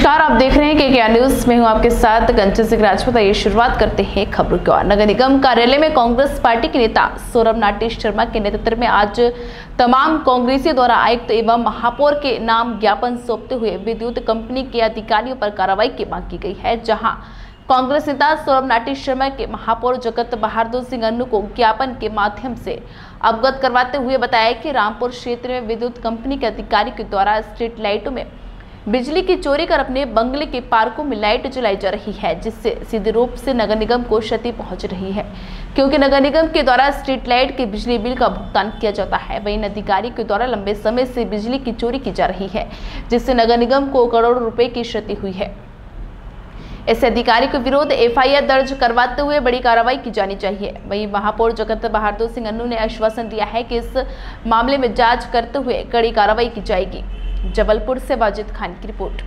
नमस्कार, आप देख रहे हैं के न्यूज में हूं आपके साथ कंचन सिंह राजपूत। ये शुरुआत करते हैं खबरों की ओर। नगर निगम कार्यालय में कांग्रेस पार्टी के नेता सौरभ नाटी शर्मा के नेतृत्व में आज तमाम कांग्रेसियों द्वारा आयुक्त एवं महापौर के नाम ज्ञापन सौंपते हुए विद्युत कंपनी के अधिकारियों पर कार्रवाई की मांग की गई है। जहां कांग्रेस नेता सौरभ नाटी शर्मा के महापौर जगत बहादुर सिंह अन्नू को ज्ञापन के माध्यम से अवगत करवाते हुए बताया कि रामपुर क्षेत्र में विद्युत कंपनी के अधिकारी के द्वारा स्ट्रीट लाइटों में बिजली की चोरी कर अपने बंगले के पार्कों में लाइट जलाई जा रही है, जिससे सीधे रूप से नगर निगम को क्षति पहुंच रही है, क्योंकि नगर निगम के द्वारा स्ट्रीट लाइट के बिजली बिल का भुगतान किया जाता है। वहीं अधिकारी के द्वारा लंबे समय से बिजली की चोरी की जा रही है, जिससे नगर निगम को करोड़ों रुपए की क्षति हुई है। इस अधिकारी के विरुद्ध एफआईआर दर्ज करवाते हुए बड़ी कार्रवाई की जानी चाहिए। वहीं महापौर जगत बहादुर सिंह अन्नू ने आश्वासन दिया है कि इस मामले में जांच करते हुए कड़ी कार्रवाई की जाएगी। जबलपुर से वाजिद खान की रिपोर्ट।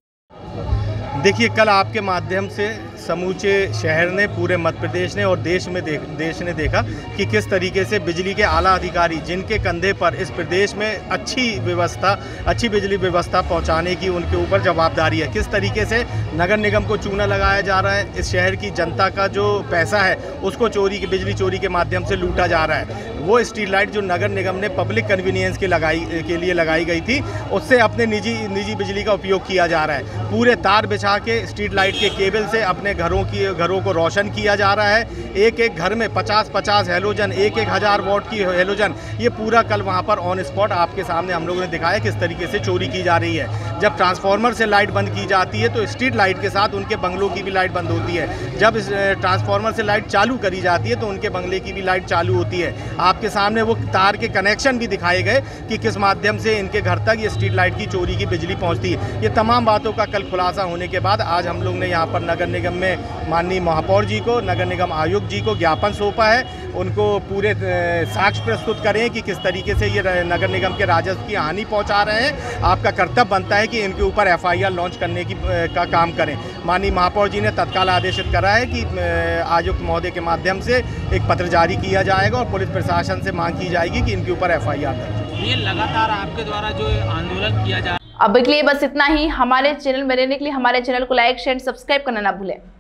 देखिए, कल आपके माध्यम से समूचे शहर ने, पूरे मध्य प्रदेश ने और देश ने देखा कि किस तरीके से बिजली के आला अधिकारी, जिनके कंधे पर इस प्रदेश में अच्छी बिजली व्यवस्था पहुंचाने की उनके ऊपर जवाबदारी है, किस तरीके से नगर निगम को चूना लगाया जा रहा है। इस शहर की जनता का जो पैसा है उसको बिजली चोरी के माध्यम से लूटा जा रहा है। वो स्ट्रीट लाइट जो नगर निगम ने पब्लिक कन्वीनियंस के लिए लगाई गई थी, उससे अपने निजी बिजली का उपयोग किया जा रहा है। पूरे तार बिछा के स्ट्रीट लाइट के केबल से अपने घरों को रोशन किया जा रहा है। एक एक घर में 50-50 हेलोजन, एक 1000 वॉट की हेलोजन, ये पूरा कल वहाँ पर ऑन स्पॉट आपके सामने हम लोगों ने दिखाया किस तरीके से चोरी की जा रही है। जब ट्रांसफार्मर से लाइट बंद की जाती है तो स्ट्रीट लाइट के साथ उनके बंगलों की भी लाइट बंद होती है। जब ट्रांसफार्मर से लाइट चालू करी जाती है तो उनके बंगले की भी लाइट चालू होती है। आपके सामने वो तार के कनेक्शन भी दिखाए गए कि किस माध्यम से इनके घर तक ये स्ट्रीट लाइट की चोरी की बिजली पहुँचती है। ये तमाम बातों का कल खुलासा होने के बाद आज हम लोग ने यहाँ पर नगर निगम में माननीय महापौर जी को, नगर निगम आयुक्त जी को ज्ञापन सौंपा है। उनको पूरे साक्ष्य प्रस्तुत करें कि किस तरीके से ये नगर निगम के राजस्व की हानि पहुंचा रहे हैं। आपका कर्तव्य बनता है कि इनके ऊपर एफआईआर लॉन्च करने का काम करें। माननीय महापौर जी ने तत्काल आदेशित करा है कि आयुक्त महोदय के माध्यम से एक पत्र जारी किया जाएगा और पुलिस प्रशासन से मांग की जाएगी कि इनके ऊपर एफआईआर दर्ज। ये लगातार आपके द्वारा जो आंदोलन किया जा रहा है। अब के लिए बस इतना ही। हमारे चैनल में रहने के लिए हमारे चैनल को लाइक, शेयर, सब्सक्राइब करना ना भूलें।